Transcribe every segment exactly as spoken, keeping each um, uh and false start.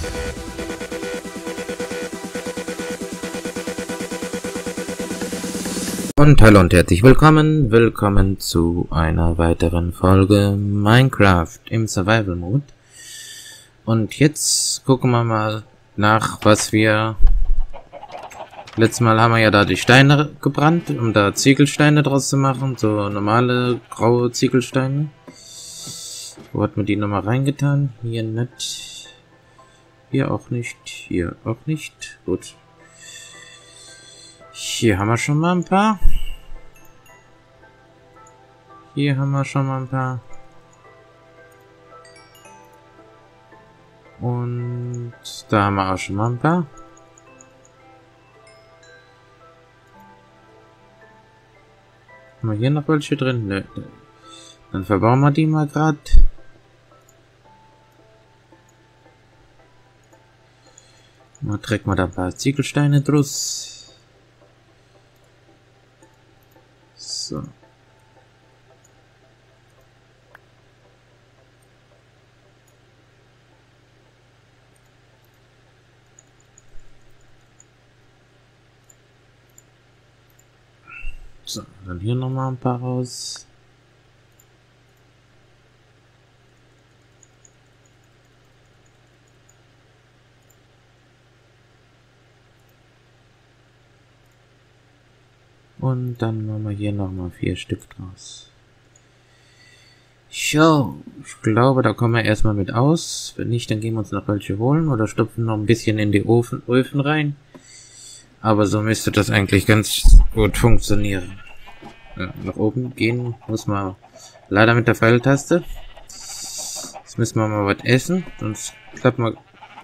Und hallo und herzlich willkommen, willkommen zu einer weiteren Folge Minecraft im Survival Mode. Und jetzt gucken wir mal nach, was wir... Letztes Mal haben wir ja da die Steine gebrannt, um da Ziegelsteine draus zu machen, so normale graue Ziegelsteine. Wo hat man die nochmal reingetan? Hier nicht. Hier auch nicht, hier auch nicht. Gut. Hier haben wir schon mal ein paar. Hier haben wir schon mal ein paar. Und da haben wir auch schon mal ein paar. Haben wir hier noch welche drin? Ne. Dann verbauen wir die mal gerade. Mal trägt man da ein paar Ziegelsteine draus. So. So, dann hier nochmal ein paar raus. Und dann machen wir hier nochmal vier Stück draus. So, ich glaube, da kommen wir erstmal mit aus. Wenn nicht, dann gehen wir uns noch welche holen oder stopfen noch ein bisschen in die Ofen, Öfen rein. Aber so müsste das eigentlich ganz gut funktionieren. Ja, nach oben gehen muss man leider mit der Pfeiltaste. Jetzt müssen wir mal was essen, sonst klappt man,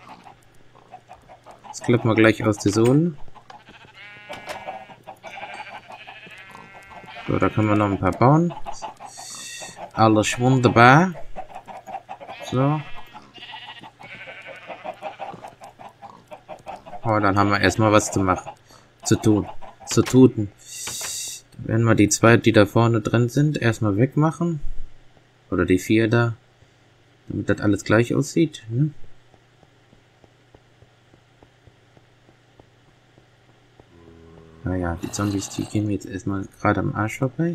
jetzt klappt man gleich aus die Sohlen. So, da können wir noch ein paar bauen. Alles wunderbar. So. Oh, dann haben wir erstmal was zu machen. Zu tun. Zu tun. Wenn wir die zwei, die da vorne drin sind, erstmal wegmachen. Oder die vier da. Damit das alles gleich aussieht. Hm? Naja, die Zombies, die gehen mir jetzt erstmal gerade am Arsch vorbei.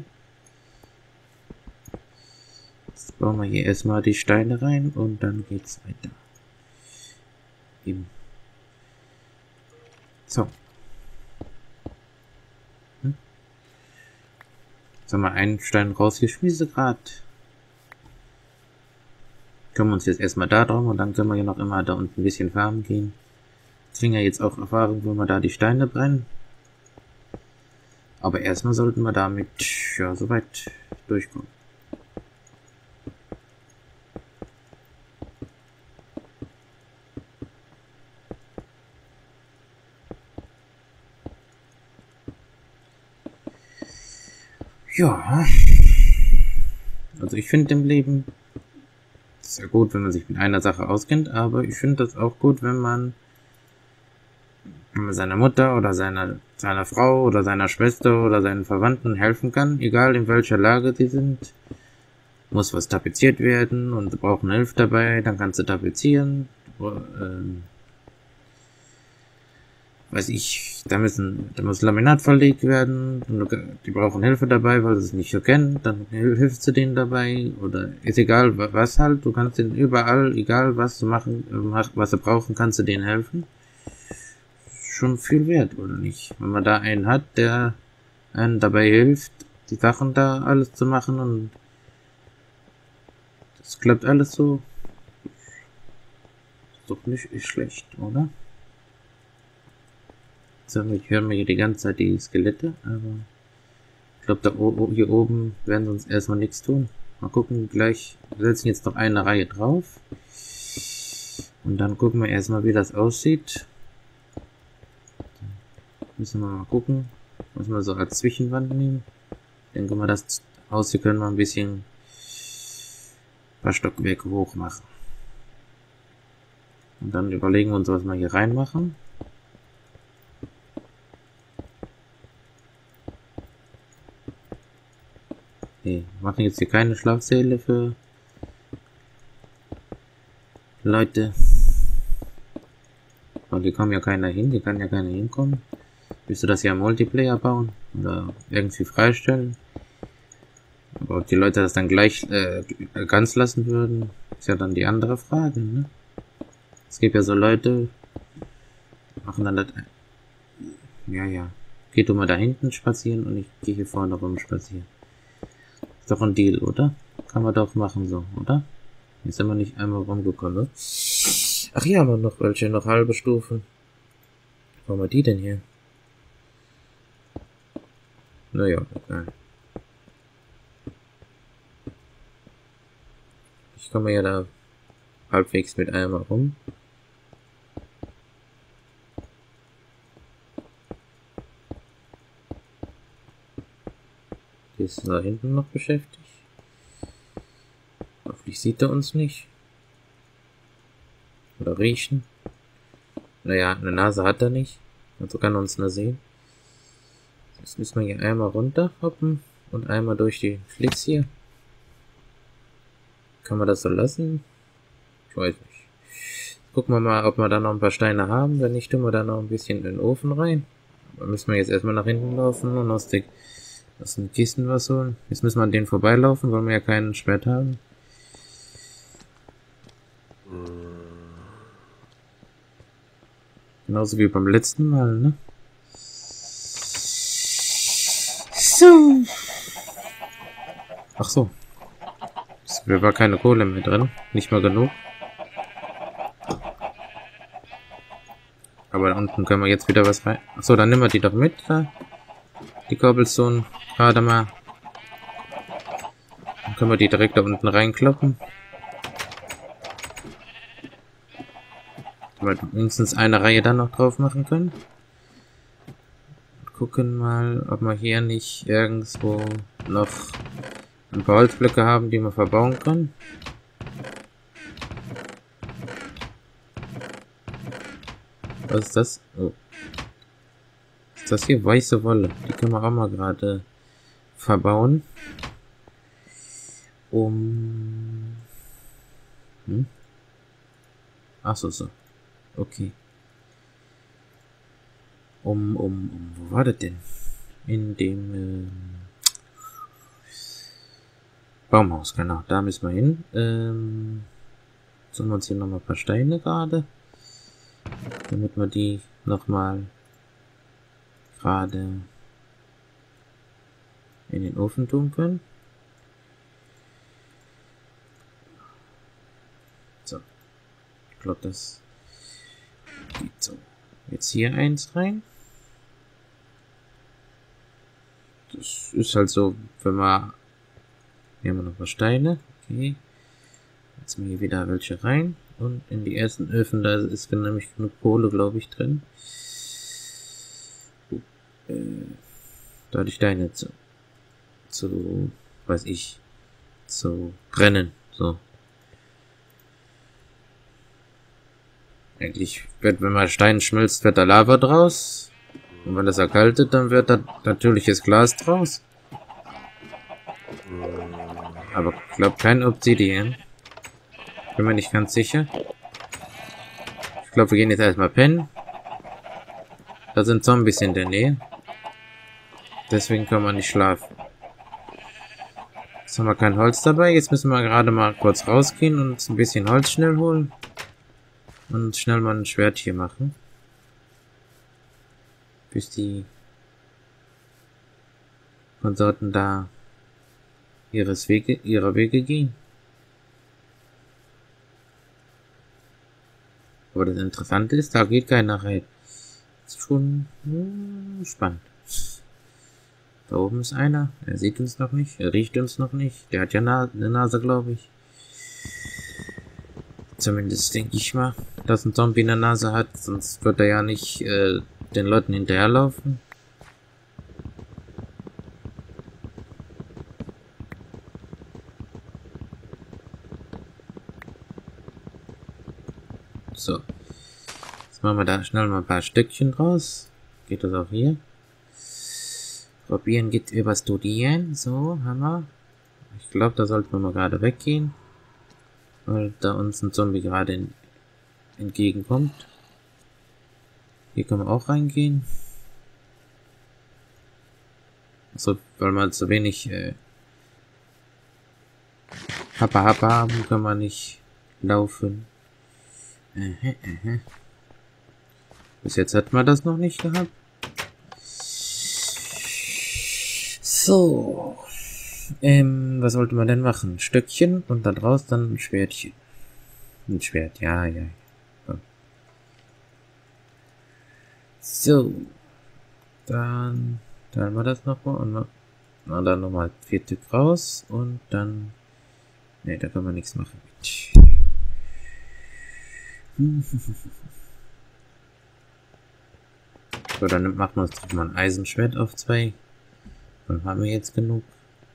Jetzt bauen wir hier erstmal die Steine rein und dann geht's weiter. Eben. So. Hm? Jetzt haben wir einen Stein rausgeschmissen gerade. Können wir uns jetzt erstmal da drum und dann können wir ja noch immer da unten ein bisschen farmen gehen. Jetzt kriegen wir jetzt auch Erfahrung, wo wir da die Steine brennen. Aber erstmal sollten wir damit ja soweit durchkommen. Ja. Also ich finde im Leben ist ja gut, wenn man sich mit einer Sache auskennt, aber ich finde das auch gut, wenn man wenn man seiner Mutter oder seiner, seiner Frau oder seiner Schwester oder seinen Verwandten helfen kann, egal in welcher Lage sie sind. Muss was tapeziert werden und sie brauchen Hilfe dabei, dann kannst du tapezieren. Ähm, weiß ich, da müssen, da muss Laminat verlegt werden, und die brauchen Hilfe dabei, weil sie es nicht so kennen, dann hilfst du denen dabei, oder ist egal was halt, du kannst denen überall, egal was du machen, was sie brauchen, kannst du denen helfen. Schon viel wert, oder nicht? Wenn man da einen hat, der einen dabei hilft, die Sachen da alles zu machen und das klappt alles so. Ist doch nicht schlecht, oder? So, ich höre mir hier die ganze Zeit die Skelette, aber ich glaube, da hier oben werden sie uns erstmal nichts tun. Mal gucken, gleich wir setzen jetzt noch eine Reihe drauf. Und dann gucken wir erstmal, wie das aussieht. Müssen wir mal gucken, was wir so als Zwischenwand nehmen. Ich denke mal, das Haus hier können wir ein bisschen ein paar Stockwerke hoch machen. Und dann überlegen wir uns, was wir hier reinmachen. Okay, wir machen jetzt hier keine Schlafsäle für Leute. Weil hier kommen ja keiner hin, hier kann ja keiner hinkommen. Willst du das ja im Multiplayer bauen? Oder irgendwie freistellen? Aber ob die Leute das dann gleich äh, ganz lassen würden, ist ja dann die andere Frage, ne? Es gibt ja so Leute, machen dann das... Ja, ja. Geh du mal da hinten spazieren und ich gehe hier vorne rum spazieren. Ist doch ein Deal, oder? Kann man doch machen so, oder? Jetzt sind wir nicht einmal rumgekommen, ne? Ach hier haben wir noch welche, noch halbe Stufen. Wo haben wir die denn hier? Naja, egal. Ich komme ja da halbwegs mit einmal rum. Die ist da hinten noch beschäftigt. Hoffentlich sieht er uns nicht. Oder riechen. Naja, eine Nase hat er nicht. Also kann er uns nur sehen. Jetzt müssen wir hier einmal runter hoppen und einmal durch die Flitz hier. Kann man das so lassen? Ich weiß nicht. Gucken wir mal, ob wir da noch ein paar Steine haben. Wenn nicht, tun wir da noch ein bisschen in den Ofen rein. Da müssen wir jetzt erstmal nach hinten laufen und aus, der, aus den Kisten was holen. Jetzt müssen wir an denen vorbeilaufen, weil wir ja keinen Schwert haben. Genauso wie beim letzten Mal, ne? So. Ach so. Es war keine Kohle mehr drin. Nicht mal genug. Aber da unten können wir jetzt wieder was rein. Ach so, dann nehmen wir die doch mit. Da. Die Cobblestone. Gerade mal. Dann können wir die direkt da unten reinkloppen. Weil wir mindestens eine Reihe dann noch drauf machen können. Und gucken mal, ob wir hier nicht irgendwo noch ein paar Holzblöcke haben, die man verbauen kann. Was ist das? Oh. Ist das hier weiße Wolle? Die können wir auch mal gerade verbauen. Um... Hm? Ach so, so. Okay. Um, um, um, wo war das denn? In dem, ähm, Baumhaus, genau. Da müssen wir hin. Ähm, sollen wir uns hier nochmal ein paar Steine gerade, damit wir die nochmal gerade in den Ofen tun können. So. Ich glaube, das geht so. Jetzt hier eins rein. Das ist halt so, wenn wir... Hier haben wir noch ein paar Steine. Okay. Jetzt haben wir hier wieder welche rein. Und in die ersten Öfen, da ist nämlich genug Kohle, glaube ich, drin. Äh, da die Steine zu... zu... weiß ich... zu brennen. So. Eigentlich wird, wenn man Stein schmilzt, wird da Lava draus. Und wenn das erkaltet, dann wird da natürliches Glas draus. Aber ich glaube kein Obsidian. Bin mir nicht ganz sicher. Ich glaube, wir gehen jetzt erstmal pennen. Da sind Zombies in der Nähe. Deswegen kann man nicht schlafen. Jetzt haben wir kein Holz dabei. Jetzt müssen wir gerade mal kurz rausgehen und uns ein bisschen Holz schnell holen. Und schnell mal ein Schwert hier machen. Bis die Konsorten da ihres Wege, ihrer Wege gehen. Aber das Interessante ist, da geht keiner rein. Das ist schon hm, spannend. Da oben ist einer. Er sieht uns noch nicht. Er riecht uns noch nicht. Der hat ja Na eine Nase, glaube ich. Zumindest denke ich mal, dass ein Zombie eine Nase hat. Sonst wird er ja nicht äh, den Leuten hinterherlaufen. So. Jetzt machen wir da schnell mal ein paar Stückchen draus. Geht das auch hier? Probieren geht über Studieren. So, haben wir. Ich glaube, da sollten wir mal gerade weggehen. Weil da uns ein Zombie gerade in, entgegenkommt. Hier können wir auch reingehen. Also, weil wir zu wenig äh, Happa Happa haben, können wir nicht laufen. Äh, äh, äh. Bis jetzt hat man das noch nicht gehabt. So. Ähm, was sollte man denn machen? Stöckchen und da draus dann ein Schwertchen. Ein Schwert, ja, ja. ja. So. Dann teilen wir das nochmal und, noch, und dann nochmal vier Stück raus und dann. Ne, da kann man nichts machen mit. So, dann machen wir uns doch mal ein Eisenschwert auf zwei. Dann haben wir jetzt genug.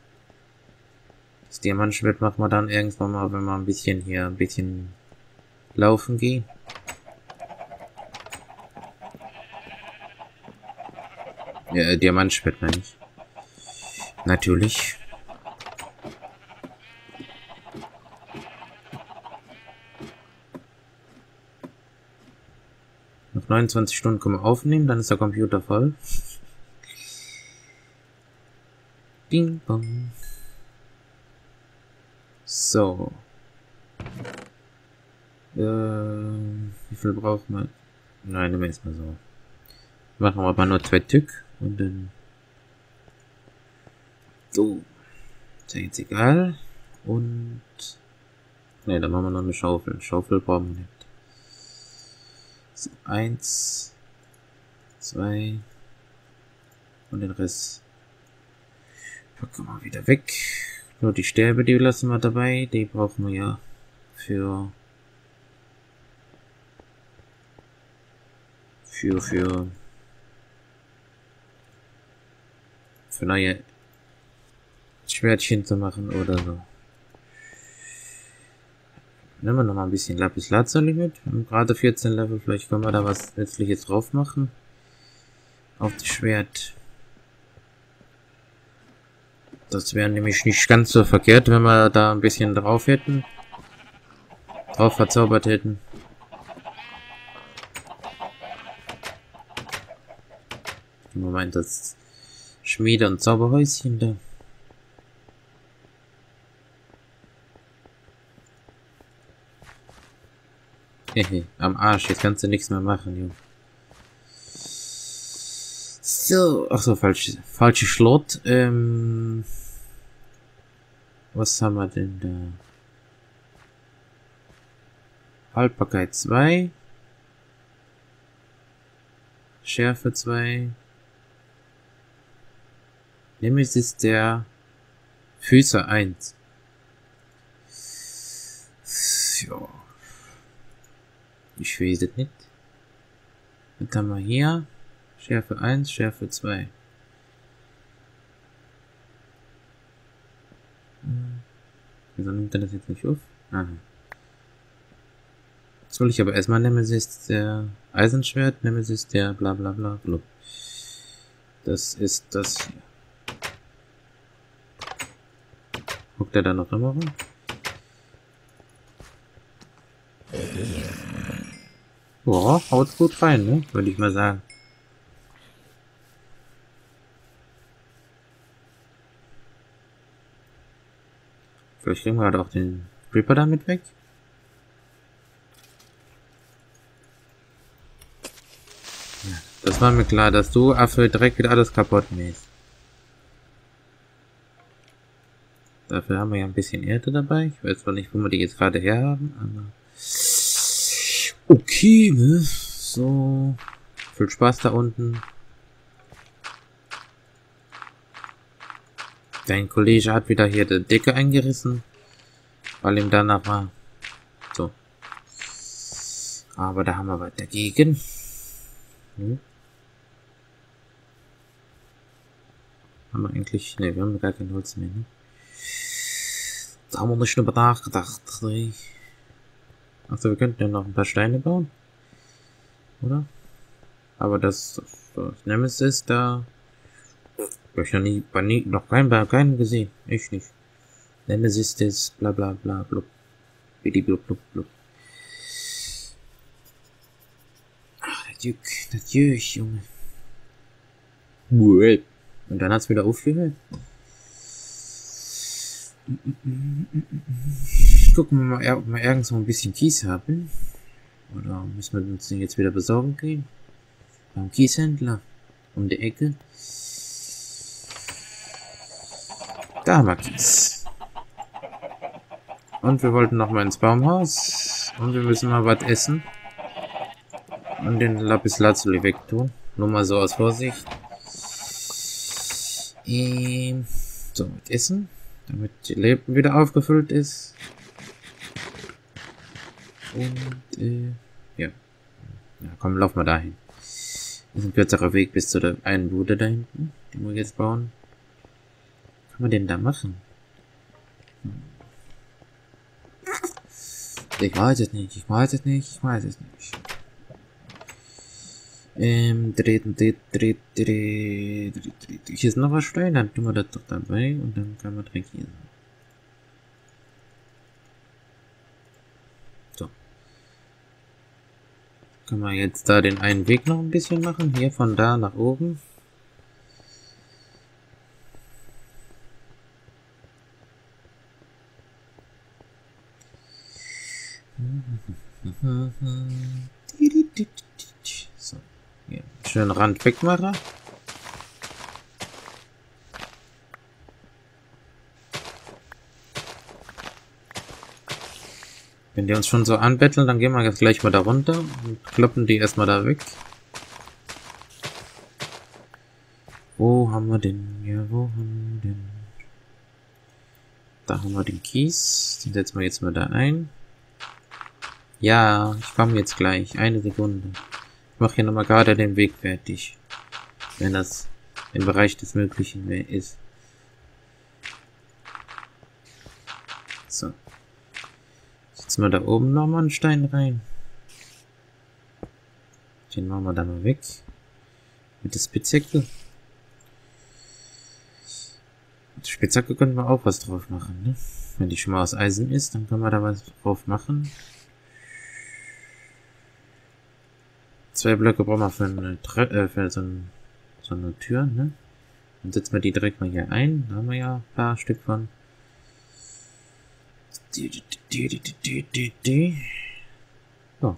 Das Diamantschwert machen wir dann irgendwann mal, wenn wir ein bisschen hier ein bisschen laufen gehen. Ja, Diamantschwert meine ich. Natürlich. Noch neunundzwanzig Stunden können wir aufnehmen, dann ist der Computer voll. Bing bong. So. Äh, wie viel braucht man? Nein, nehmen wir erstmal so. Machen wir aber nur zwei Stück und dann. So. Ist ja jetzt egal. Und. Ne, dann machen wir noch eine Schaufel. Schaufel brauchen wir nicht. So, eins. Zwei. Und den Rest. Packen wir wieder weg. Nur die Stäbe, die lassen wir dabei. Die brauchen wir ja für. Für, für. Für neue Schwertchen zu machen oder so. Nehmen wir noch mal ein bisschen Lapis Lazuli mit. Wir haben gerade vierzehn Level. Vielleicht können wir da was Nützliches drauf machen. Auf das Schwert. Das wäre nämlich nicht ganz so verkehrt, wenn wir da ein bisschen drauf hätten. Drauf verzaubert hätten. Im Moment das Schmiede- und Zauberhäuschen da. Hehe, am Arsch, jetzt kannst du nichts mehr machen, Junge. So, ach so, falsch, falsche Schlot. Ähm, was haben wir denn da? Haltbarkeit zwei. Schärfe zwei. Nemesis der Füße eins. Ja. Ich weiß es nicht. Dann haben wir hier Schärfe eins, Schärfe zwei. Wieso nimmt er das jetzt nicht auf? Aha. Jetzt will ich aber erstmal Nemesis der Eisenschwert, Nemesis der bla bla bla blub. Das ist das hier. Guckt er da noch immer rum? Boah, haut gut rein, ne? Würde ich mal sagen. Vielleicht kriegen wir halt auch den Creeper damit weg. Ja, das war mir klar, dass du Affe direkt wieder alles kaputt mähst. Dafür haben wir ja ein bisschen Erde dabei. Ich weiß zwar nicht, wo wir die jetzt gerade her haben, aber... Okay, ne? So. Viel Spaß da unten. Dein Kollege hat wieder hier die Decke eingerissen, weil ihm danach war. So. Aber da haben wir was dagegen. Hm. Haben wir eigentlich... Ne, wir haben gar kein Holz mehr, ne? Da haben wir nicht drüber nachgedacht. Achso, wir könnten ja noch ein paar Steine bauen. Oder? Aber das, das, das Nemesis da... Hab ich noch nie, bei nie, noch keinen, bei keinen gesehen. Ich nicht. Nemesis des bla bla bla blub. Bidi blub blub blub. Ach, Jück, das Jüch, Junge. Und dann hat's wieder aufgehört. Gucken wir mal, ob wir irgendwo ein bisschen Kies haben. Oder müssen wir uns den jetzt wieder besorgen gehen? Beim Kieshändler. Um die Ecke. Da haben wir Kies. Und wir wollten noch mal ins Baumhaus. Und wir müssen mal was essen. Und den Lapis Lazuli wegtun. Nur mal so aus Vorsicht. Ähm, so, mit Essen. Damit die Leben wieder aufgefüllt ist. Und, äh, ja. Ja, komm, lauf mal dahin. Das ist ein kürzerer Weg bis zu der einen Bude da hinten, die wir jetzt bauen. Was kann man denn da machen? Hm. Ich weiß es nicht, ich weiß es nicht, ich weiß es nicht. Ähm, dreht, dreht, dreht, dreht, dreht, dreht. Hier ist noch was Stein, dann tun wir das doch dabei und dann kann man direkt hier. So. Können wir jetzt da den einen Weg noch ein bisschen machen, hier von da nach oben. So. Hier. Schön Rand wegmachen. Wenn die uns schon so anbetteln, dann gehen wir jetzt gleich mal da runter und kloppen die erstmal da weg. Wo haben wir den? Ja, wo haben wir den? Da haben wir den Kies. Den setzen wir jetzt mal da ein. Ja, ich komme jetzt gleich. Eine Sekunde. Ich mache hier nochmal gerade den Weg fertig. Wenn das im Bereich des Möglichen mehr ist. So. Setzen wir da oben nochmal einen Stein rein. Den machen wir da mal weg. Mit der Spitzhacke. Mit der Spitzhacke können wir auch was drauf machen, ne? Wenn die schon mal aus Eisen ist, dann können wir da was drauf machen. Zwei Blöcke brauchen wir für eine, Tre äh, für so, ein, so eine Tür, ne? Dann setzen wir die direkt mal hier ein. Da haben wir ja ein paar Stück von. So.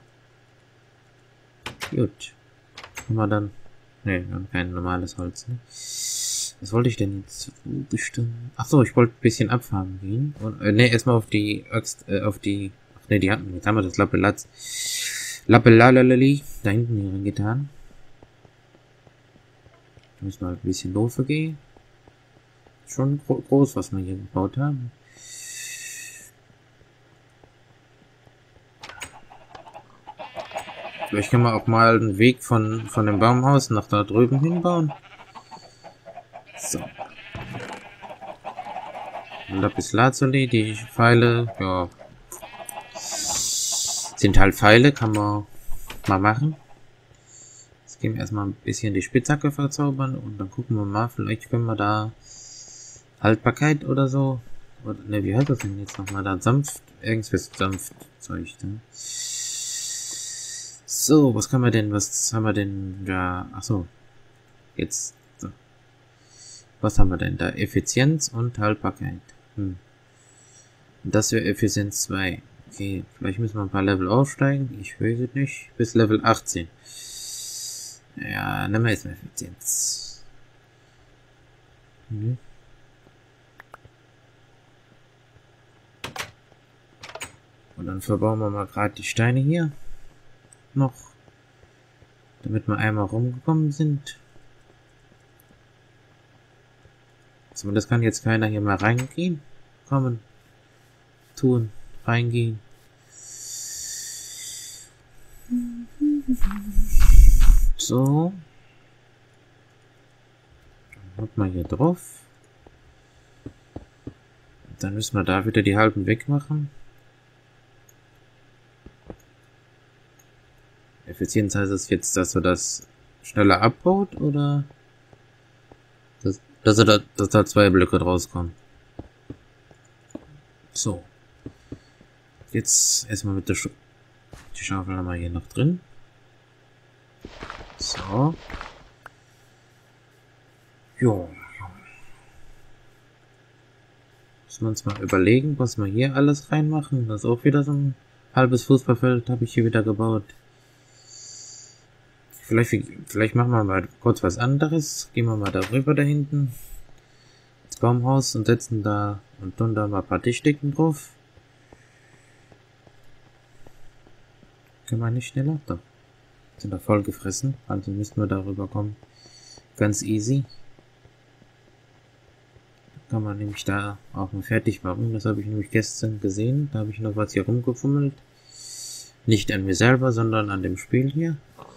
Gut. Haben wir dann. Ne, wir haben kein normales Holz, ne? Was wollte ich denn jetzt bestimmen? Achso, ich wollte ein bisschen abfarmen gehen. Und, äh, ne, erstmal auf die Axt, äh, auf die. Ach ne, die hatten. Jetzt haben wir das Lappelatz. Lappelalali. Da hinten hier getan. Da müssen wir halt ein bisschen Lofe gehen. Schon gro groß, was wir hier gebaut haben. Vielleicht können wir auch mal einen Weg von, von dem Baumhaus nach da drüben hinbauen. So. Lapis Lazuli, die Pfeile, ja. Sind halt Pfeile, kann man mal machen. Jetzt gehen wir erstmal ein bisschen die Spitzhacke verzaubern und dann gucken wir mal, vielleicht können wir da Haltbarkeit oder so. Oder, ne, wie heißt das denn jetzt nochmal da? Sanft, irgendwas sanft Zeug, ne? So, was kann man denn, was haben wir denn da? Achso. Jetzt. So. Was haben wir denn da? Effizienz und Haltbarkeit. Hm. Und das wäre Effizienz zwei. Okay, vielleicht müssen wir ein paar Level aufsteigen. Ich weiß es nicht. Bis Level achtzehn. Ja, nehmen wir jetzt mal Effizienz. Hm. Und dann verbauen wir mal gerade die Steine hier. Noch. Damit wir einmal rumgekommen sind. So, das kann jetzt keiner hier mal reingehen. Kommen. Tun. Reingehen. So. Dann hat man hier drauf. Dann müssen wir da wieder die halben wegmachen. Effizienz heißt es jetzt, dass er das schneller abbaut oder dass, dass, er da, dass da zwei Blöcke draus kommen. So. Jetzt erstmal mit der Sch die Schaufel haben wir hier noch drin. So. Jo. Müssen wir uns mal überlegen, was wir hier alles reinmachen. Das ist auch wieder so ein halbes Fußballfeld, habe ich hier wieder gebaut. Vielleicht, vielleicht machen wir mal kurz was anderes. Gehen wir mal darüber da hinten. Das Baumhaus und setzen da und tun da mal ein paar Tischdecken drauf. Können wir nicht schneller? Doch. Sind da voll gefressen. Also müssen wir darüber kommen. Ganz easy. Kann man nämlich da auch mal fertig machen. Das habe ich nämlich gestern gesehen. Da habe ich noch was hier rumgefummelt. Nicht an mir selber, sondern an dem Spiel hier.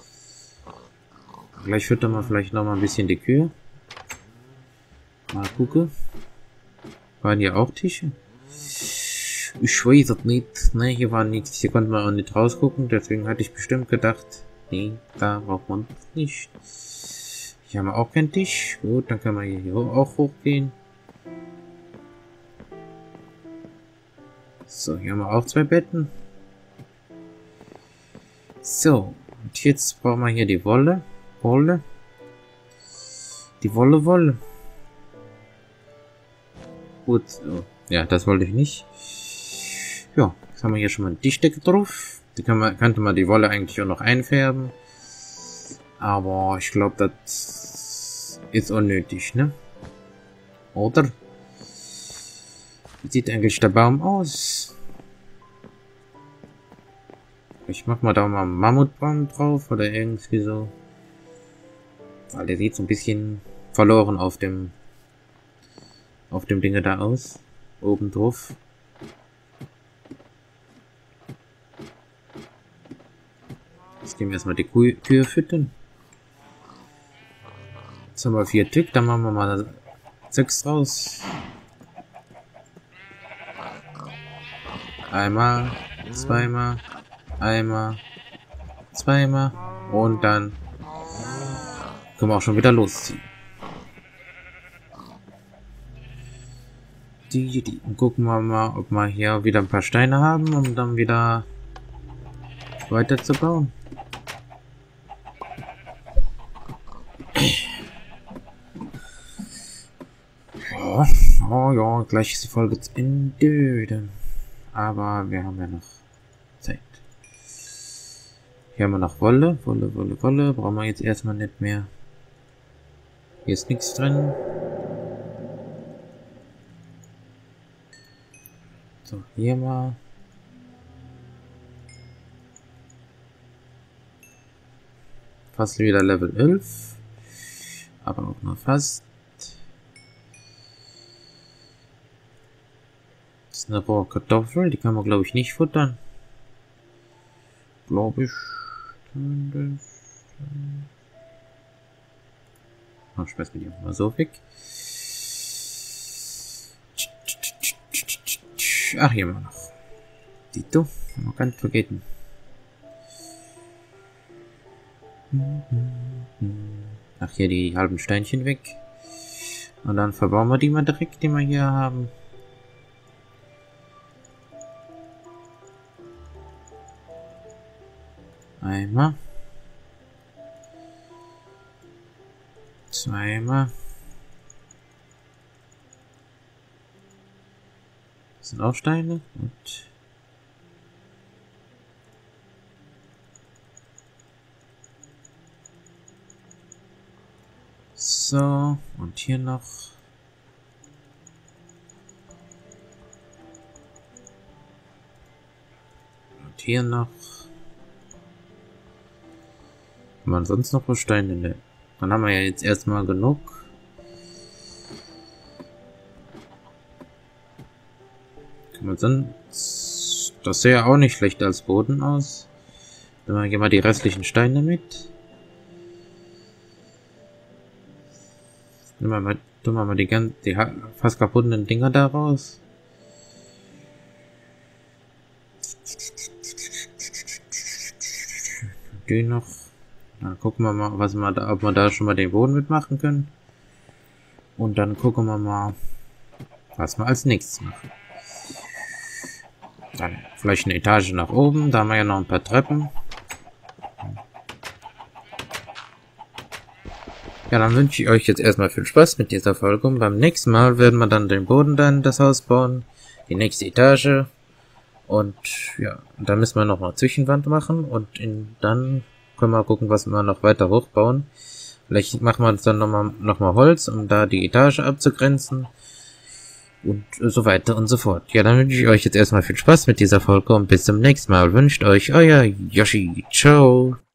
Gleich füttern wir vielleicht noch mal ein bisschen die Kühe. Mal gucken. Waren hier auch Tische? Ich weiß es nicht. Ne, hier war nichts. Hier konnte man auch nicht rausgucken. Deswegen hatte ich bestimmt gedacht, nee, da braucht man nicht. Hier haben wir auch keinen Tisch. Gut, dann kann man hier auch hochgehen. So, hier haben wir auch zwei Betten. So, und jetzt brauchen wir hier die Wolle. Wolle. Die Wolle, Wolle. Gut, so. Ja, das wollte ich nicht. Ja, jetzt haben wir hier schon mal eine Tischdecke drauf. Die kann man, könnte man die Wolle eigentlich auch noch einfärben. Aber ich glaube, das ist unnötig, ne? Oder? Wie sieht eigentlich der Baum aus? Ich mach mal da mal einen Mammutbaum drauf oder irgendwie so. Weil der sieht so ein bisschen verloren auf dem auf dem Dinge da aus. Oben drauf. Jetzt gehen wir erstmal die Kuh Kühe füttern. Jetzt haben wir vier Stück, dann machen wir mal sechs raus. Einmal, zweimal, einmal, zweimal und dann können wir auch schon wieder losziehen. Die, die. Und gucken wir mal, ob wir hier wieder ein paar Steine haben, um dann wieder weiter zu bauen. Ja, oh ja, gleich ist die Folge zu Ende. Aber wir haben ja noch Zeit. Hier haben wir noch Wolle, Wolle, Wolle, Wolle. Brauchen wir jetzt erstmal nicht mehr. Hier ist nichts drin. So, hier mal. Fast wieder Level elf. Aber auch nur fast. Das ist eine rohe Kartoffel. Die kann man, glaube ich, nicht futtern. Glaube ich. Ach, schmeiß mir die mal so weg. Ach, hier haben wir noch. Dito. Man kann nicht vergessen. Ach, hier die halben Steinchen weg. Und dann verbauen wir die mal direkt, die wir hier haben. Einmal. Zweimal. Das sind auch Steine. Und so. Und hier noch. Und hier noch. Haben wir sonst noch was Steine? Ne. Dann haben wir ja jetzt erstmal genug. Kann man sonst. Das sähe ja auch nicht schlecht als Boden aus. Dann gehen wir die restlichen Steine mit. Nehmen wir mal, tun wir mal die, ganz, die fast kaputten Dinger da raus. Die noch. Dann gucken wir mal, was wir da, ob wir da schon mal den Boden mitmachen können. Und dann gucken wir mal, was wir als nächstes machen. Dann vielleicht eine Etage nach oben. Da haben wir ja noch ein paar Treppen. Ja, dann wünsche ich euch jetzt erstmal viel Spaß mit dieser Folge und beim nächsten Mal werden wir dann den Boden dann das Haus bauen, die nächste Etage und ja, da müssen wir nochmal Zwischenwand machen und in, dann können wir gucken, was wir noch weiter hochbauen. Vielleicht machen wir uns dann nochmal noch mal Holz, um da die Etage abzugrenzen und so weiter und so fort. Ja, dann wünsche ich euch jetzt erstmal viel Spaß mit dieser Folge und bis zum nächsten Mal. Wünscht euch euer Yoshi. Ciao.